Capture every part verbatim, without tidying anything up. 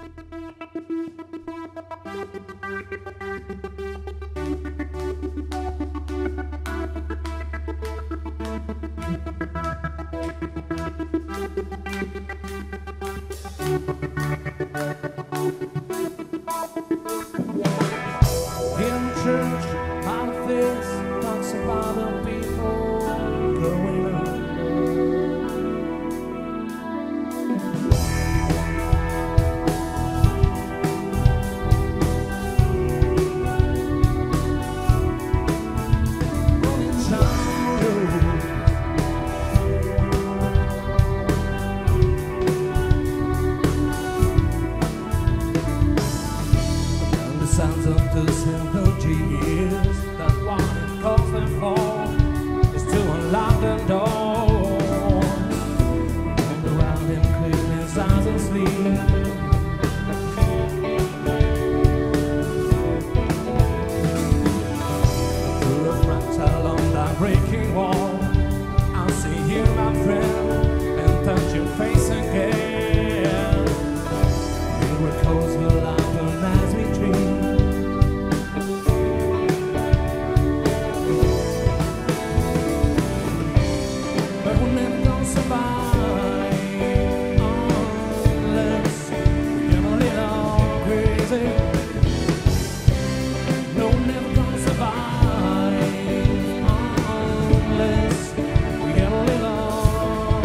In church, all of this talks about the people going on. Rolling down the road. And the sounds of the sympathies that one calls them for is to unlock the door. And around him clear his eyes and sleep. Through a fractal on that breaking wall, I'll see you, my friend, and touch your face again. Miracles will happen as we dream. But we're never gonna survive unless we get a little crazy. No, we're never gonna survive unless we get a little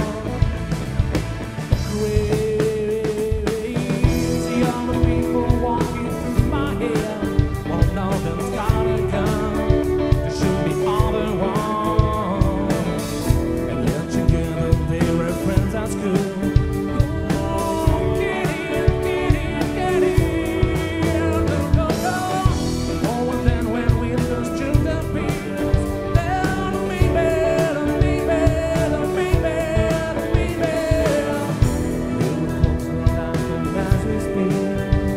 crazy. All the people walking through my head, one of them's got a gun to shoot me all the one. And yet together they were friends at school. Oh, get in, get in, get in. No, no, no. Oh, and then when we just took the pills, then we better, we better, we better, we better. Miracles will happen as we speak.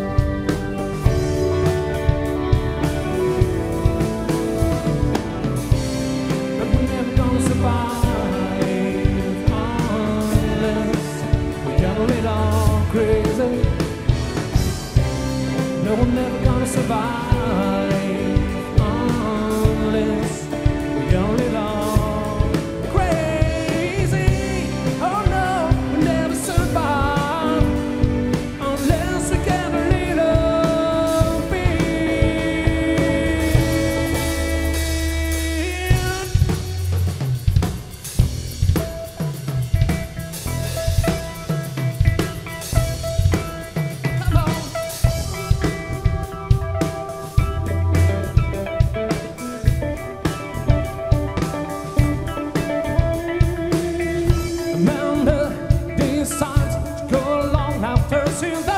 But we're never gonna survive unless we get a little crazy. No, we're never gonna survive unless we get a little crazy. Oh no, we'll never survive unless we get a little bit. Come on. Amanda decides to go along after seeing